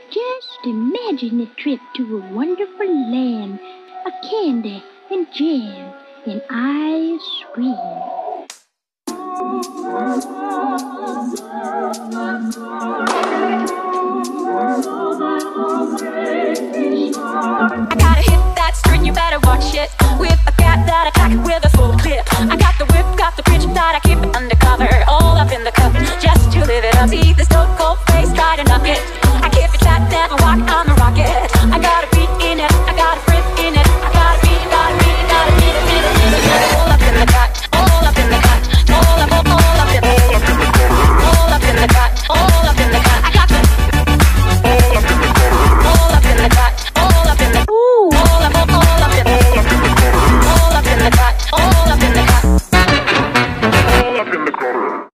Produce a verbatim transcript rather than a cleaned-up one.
Just imagine a trip to a wonderful land of candy and jam and ice cream. I gotta hit that string, you better watch it. With a cat that attack with a full clip. I got the whip, got the bitch that I keep it undercover. All up in the cup, just to live it up. See the stone cold face, try to knock it. I keep it tight, never